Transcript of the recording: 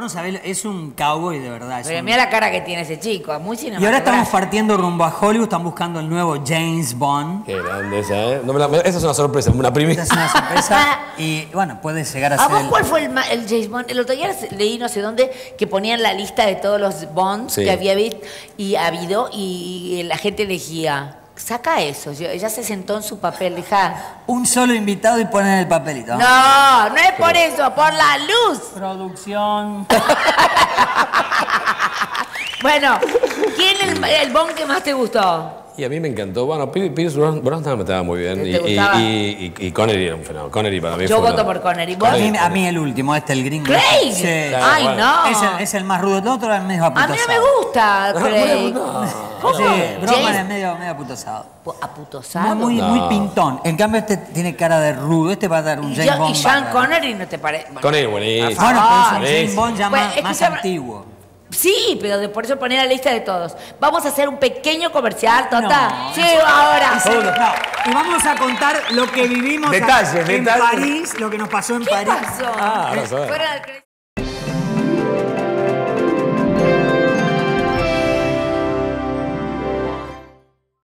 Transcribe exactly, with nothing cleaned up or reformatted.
sabés, es un cowboy de verdad. Pero un... mira la cara que tiene ese chico, muy Y ahora cinematográfico. estamos partiendo rumbo a Hollywood, están buscando el nuevo James Bond. Qué grande esa, ¿eh? No me la- me- esa es una sorpresa, una primicia. Esta es una sorpresa y bueno, puede llegar a ¿A ser... vos el- cuál fue el, ma- el James Bond? El otro día leí no sé dónde que ponían la lista de todos los Bonds Sí. que había habido y habido y, y la gente elegía. Saca eso. Yo- ella se sentó en su papel, hija. Un solo invitado y ponen el papelito. No, no es por eso, por la luz. Producción. Bueno, ¿quién es el, el Bond que más te gustó? Y a mí me encantó. Bueno, Pi- Pierce Bros- Brosnan me estaba muy bien. ¿Te Y, y, gustaba? y, y- y Connery era un fenómeno. Connery para mí Yo fue voto una- por Connery. ¿Vos? A mí, a mí el último, este, el gringo. Craig. Sí. Ay, bueno. no. Es el, es el más rudo. El otro era el medio A mí aputosado. no me gusta Craig. ¿Cómo? Sí, Brosnan James- es medio, medio aputosado. ¿Aputosado? Muy, muy, No. muy pintón. En cambio, este tiene cara de rudo. Este va a dar un Y, James yo- Bond. y Sean bárbaro. Connery no te parece. Bueno, Connery buenísimo. Bueno, pero es un Buenísimo. James Bond ya Bueno, más, más escúchame. antiguo. sí, pero de- por eso poner la lista de todos. Vamos a hacer un pequeño comercial, Tota. No. Sí, ahora. Sí, no. Y vamos a contar lo que vivimos Detalles, en detalles. París, lo que nos pasó en ¿Qué París. pasó? Ah, ahora sabes. Fuera del-